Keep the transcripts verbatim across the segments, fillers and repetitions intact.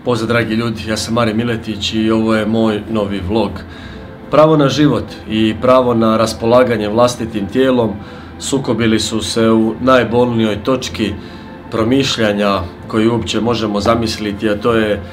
Pozdrav dragi ljudi, ja sam Marin Miletić i ovo je moj novi vlog. Pravo na život i pravo na raspolaganje vlastitim tijelom sukobili su se u najbolnijoj točki promišljanja koju uopće možemo zamisliti, a to je e,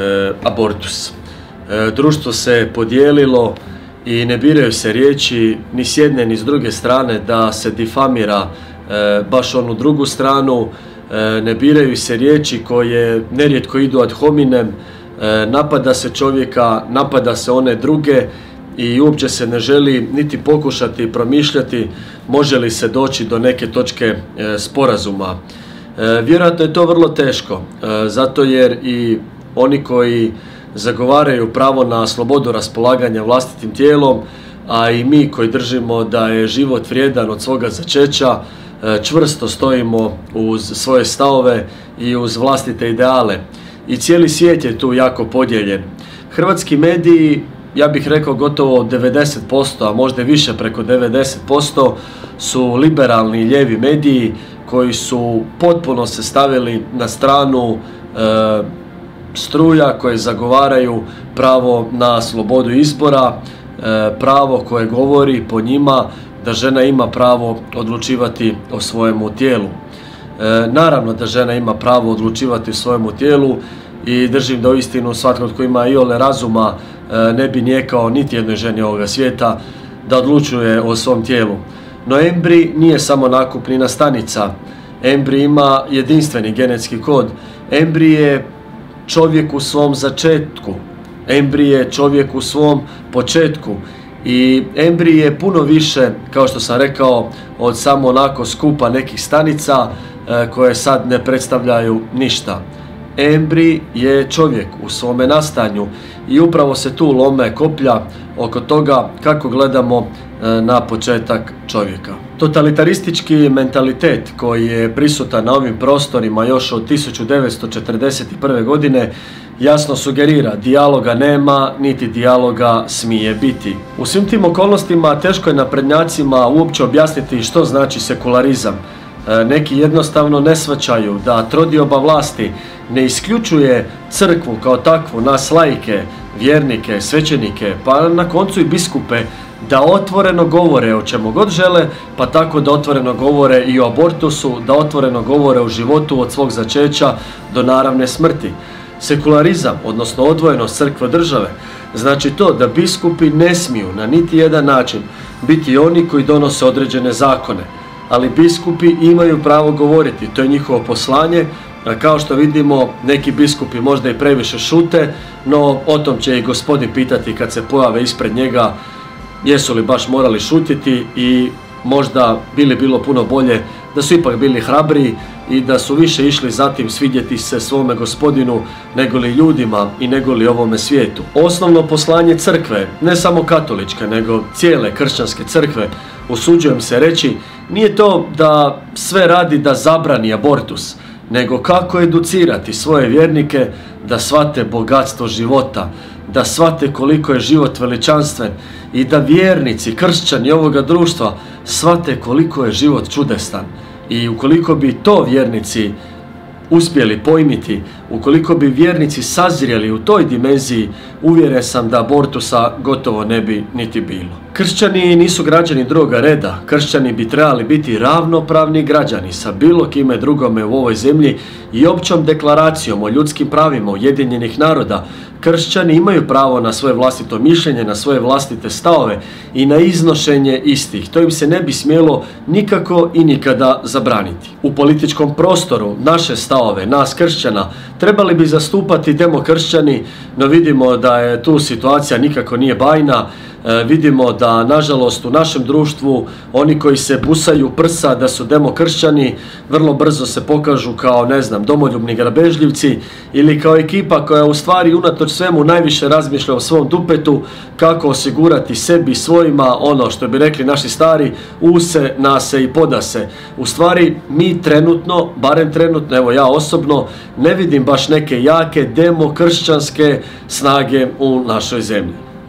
abortus. E, društvo se podijelilo i ne biraju se riječi ni s jedne ni s druge strane da se difamira e, baš onu drugu stranu. Ne biraju se riječi koje nerijetko idu ad hominem, napada se čovjeka, napada se one druge i uopće se ne želi niti pokušati promišljati može li se doći do neke točke sporazuma. Vjerojatno je to vrlo teško, zato jer i oni koji zagovaraju pravo na slobodu raspolaganja vlastitim tijelom, a i mi koji držimo da je život vrijedan od svoga začeća, čvrsto stojimo uz svoje stavove i uz vlastite ideale. I cijeli svijet je tu jako podijeljen. Hrvatski mediji, ja bih rekao gotovo devedeset posto, a možda više preko devedeset posto, su liberalni lijevi mediji koji su potpuno se stavili na stranu e, struja koje zagovaraju pravo na slobodu izbora, e, pravo koje govori po njima da žena ima pravo odlučivati o svojemu tijelu. E, naravno da žena ima pravo odlučivati o svojemu tijelu i držim da uistinu svatko tko ima iole razuma e, ne bi nijekao niti jednoj ženi ovoga svijeta da odlučuje o svom tijelu. No embrij nije samo nakupnina stanica. Embrij ima jedinstveni genetski kod. Embrij je čovjek u svom začetku. Embrij je čovjek u svom početku. I embrij je puno više, kao što sam rekao, od samo onako skupa nekih stanica e, koje sad ne predstavljaju ništa. Embrij je čovjek u svome nastanju i upravo se tu lome koplja oko toga kako gledamo e, na početak čovjeka. Totalitaristički mentalitet koji je prisutan na ovim prostorima još od tisuću devetsto četrdeset prve. godine jasno sugerira dijaloga nema, niti dijaloga smije biti. U svim tim okolnostima teško je naprednjacima uopće objasniti što znači sekularizam. E, neki jednostavno ne shvaćaju da trodioba vlasti ne isključuje crkvu kao takvu, nas laike, vjernike, svećenike, pa na koncu i biskupe, da otvoreno govore o čemu god žele, pa tako da otvoreno govore i o abortusu, da otvoreno govore o životu od svog začeća do naravne smrti. Sekularizam, odnosno odvojenost crkve od države, znači to da biskupi ne smiju na niti jedan način biti oni koji donose određene zakone, ali biskupi imaju pravo govoriti, to je njihovo poslanje. Kao što vidimo, neki biskupi možda i previše šute, no o tom će i Gospodin pitati kad se pojave ispred njega jesu li baš morali šutiti i možda bili bilo puno bolje da su ipak bili hrabriji i da su više išli zatim svidjeti se svome Gospodinu nego li ljudima i nego li ovome svijetu. Osnovno poslanje crkve, ne samo katoličke nego cijele kršćanske crkve, usuđujem se reći, nije to da sve radi da zabrani abortus, nego kako educirati svoje vjernike da shvate bogatstvo života, da shvate koliko je život veličanstven i da vjernici, kršćani ovoga društva shvate koliko je život čudestan. I ukoliko bi to vjernici uspjeli pojmiti, ukoliko bi vjernici sazrijeli u toj dimenziji, uvjeren sam da abortusa gotovo ne bi niti bilo. Kršćani nisu građani drugoga reda, kršćani bi trebali biti ravnopravni građani sa bilo kime drugome u ovoj zemlji i općom deklaracijom o ljudskim pravima Ujedinjenih naroda. Kršćani imaju pravo na svoje vlastito mišljenje, na svoje vlastite stavove i na iznošenje istih. To im se ne bi smjelo nikako i nikada zabraniti. U političkom prostoru naše stavove, nas kršćana, trebali bi zastupati demokršćani, no vidimo da je tu situacija nikako nije bajna. E, vidimo da nažalost u našem društvu oni koji se busaju prsa da su demokršćani vrlo brzo se pokažu kao, ne znam, domoljubni grabežljivci ili kao ekipa koja u stvari unatoč svemu najviše razmišlja o svom dupetu, kako osigurati sebi i svojima ono što bi rekli naši stari, use, nase i podase. U stvari mi trenutno, barem trenutno, evo ja osobno, ne vidim baš neke jake demokršćanske snage u našoj zemlji.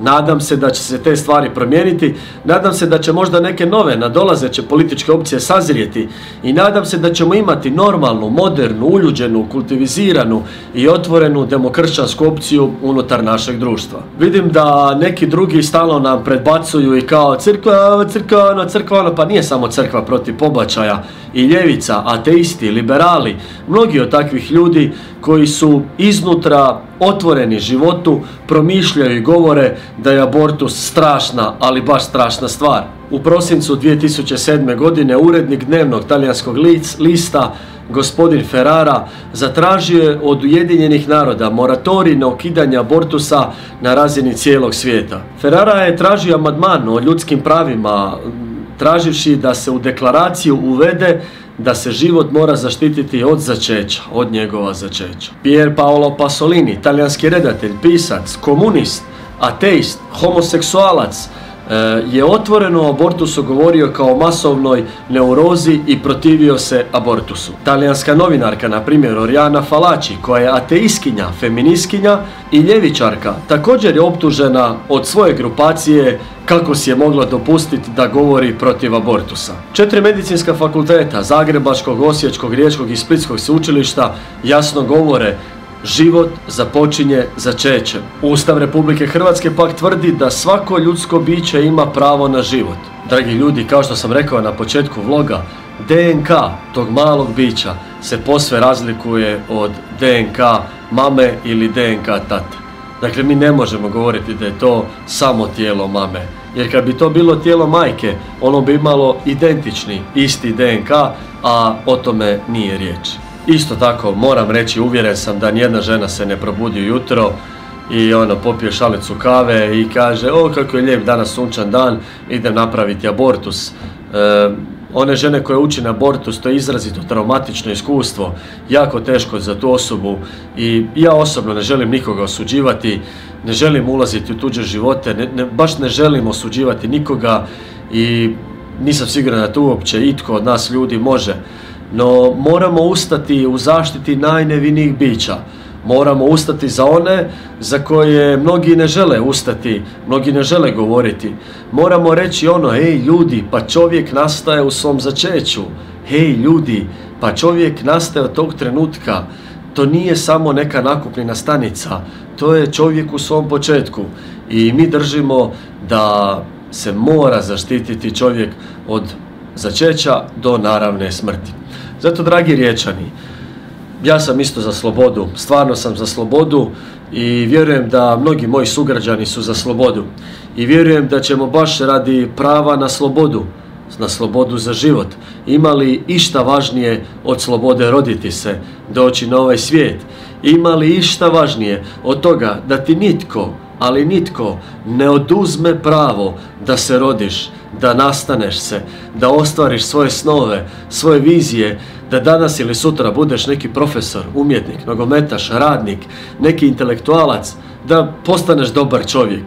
Nadam se da će se te stvari promijeniti, nadam se da će možda neke nove nadolazeće političke opcije sazrijeti i nadam se da ćemo imati normalnu, modernu, uljuđenu, kultiviziranu i otvorenu demokršćansku opciju unutar našeg društva. Vidim da neki drugi stalno nam predbacuju i kao crkva, crkva, ono, crkva, ono, pa nije samo crkva protiv pobačaja, i ljevica, ateisti, liberali, mnogi od takvih ljudi koji su iznutra otvoreni životu, promišljaju i govore da je abortus strašna, ali baš strašna stvar. U prosincu dvije tisuće sedme. godine urednik dnevnog talijanskog lista gospodin Ferrara zatražio je od Ujedinjenih naroda moratorij na ukidanje abortusa na razini cijelog svijeta. Ferrara je tražio amandman o ljudskim pravima, traživši da se u deklaraciju uvede da se život mora zaštititi od začeća, od njegova začeća. Pier Paolo Pasolini, talijanski redatelj, pisac, komunist, ateist, homoseksualac, je otvoreno o abortusu govorio kao masovnoj neurozi i protivio se abortusu. Talijanska novinarka, na primjer Oriana Fallaci, koja je ateistkinja, feministkinja i ljevičarka, također je optužena od svoje grupacije kako si je mogla dopustiti da govori protiv abortusa. Četiri medicinska fakulteta, Zagrebačkog, Osječkog, Riječkog i Splitskog sveučilišta jasno govore: život započinje začećem. Ustav Republike Hrvatske pak tvrdi da svako ljudsko biće ima pravo na život. Dragi ljudi, kao što sam rekao na početku vloga, D N K tog malog bića se posve razlikuje od D N K mame ili D N K tate. Dakle, mi ne možemo govoriti da je to samo tijelo mame. Jer kad bi to bilo tijelo majke, ono bi imalo identični, isti D N K, a o tome nije riječ. Isto tako moram reći, uvjeren sam da nijedna žena se ne probudi ujutro i ono popije šalicu kave i kaže: o, kako je lijep danas sunčan dan, idem napraviti abortus. E, one žene koje uče na abortus, to je izrazito traumatično iskustvo, jako teško za tu osobu i ja osobno ne želim nikoga osuđivati, ne želim ulaziti u tuđe živote, ne, ne, baš ne želim osuđivati nikoga i nisam siguran da to uopće itko od nas ljudi može. No moramo ustati u zaštiti najnevinijih bića. Moramo ustati za one za koje mnogi ne žele ustati, mnogi ne žele govoriti. Moramo reći ono: hej ljudi, pa čovjek nastaje u svom začeću. Hej ljudi, pa čovjek nastaje od tog trenutka. To nije samo neka nakupljena stanica, to je čovjek u svom početku. I mi držimo da se mora zaštititi čovjek od začeća do naravne smrti. Zato, dragi Riječani, ja sam isto za slobodu, stvarno sam za slobodu i vjerujem da mnogi moji sugrađani su za slobodu. I vjerujem da ćemo baš radi prava na slobodu, na slobodu za život, imali išta važnije od slobode roditi se, doći na ovaj svijet, imali išta važnije od toga da ti nitko, ali nitko ne oduzme pravo da se rodiš, da nastaneš se, da ostvariš svoje snove, svoje vizije, da danas ili sutra budeš neki profesor, umjetnik, nogometaš, radnik, neki intelektualac, da postaneš dobar čovjek.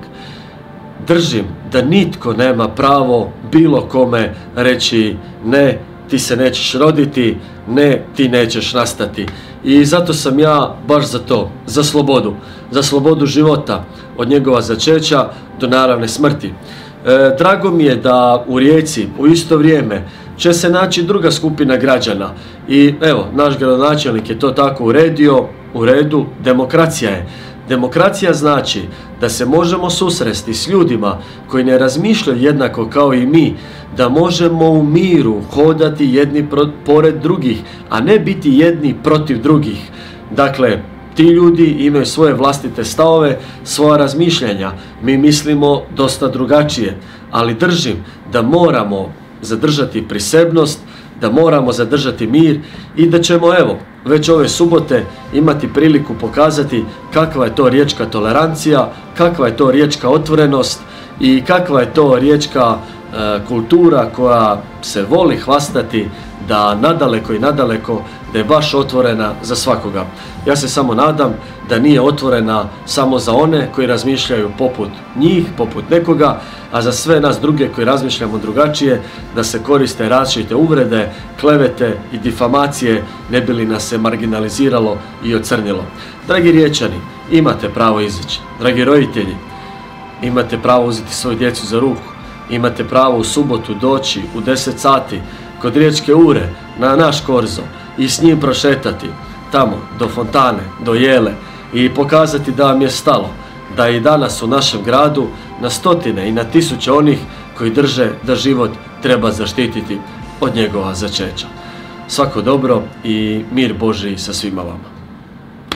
Držim da nitko nema pravo bilo kome reći: ne, ti se nećeš roditi, ne, ti nećeš nastati. I zato sam ja baš za to, za slobodu, za slobodu života, od njegova začeća do naravne smrti. E, drago mi je da u Rijeci u isto vrijeme će se naći druga skupina građana i evo, naš gradonačelnik je to tako uredio, u redu, demokracija je. Demokracija znači da se možemo susresti s ljudima koji ne razmišljaju jednako kao i mi, da možemo u miru hodati jedni pored drugih, a ne biti jedni protiv drugih. Dakle, ti ljudi imaju svoje vlastite stavove, svoja razmišljanja, mi mislimo dosta drugačije, ali držim da moramo zadržati prisebnost, da moramo zadržati mir i da ćemo, evo, već ove subote imati priliku pokazati kakva je to riječka tolerancija, kakva je to riječka otvorenost i kakva je to riječka e, kultura koja se voli hvastati da nadaleko i nadaleko da je baš otvorena za svakoga. Ja se samo nadam da nije otvorena samo za one koji razmišljaju poput njih, poput nekoga, a za sve nas druge koji razmišljamo drugačije da se koriste različite uvrede, klevete i difamacije ne bi li nas se marginaliziralo i ocrnilo. Dragi Riječani, imate pravo izići. Dragi roditelji, imate pravo uzeti svoju djecu za ruku, imate pravo u subotu doći u deset sati kod Riječke Ure na naš korzo i s njim prošetati tamo do fontane, do jele i pokazati da vam je stalo, da i danas u našem gradu na stotine i na tisuće onih koji drže da život treba zaštititi od njegova začeća. Svako dobro i mir Božji sa svima vama.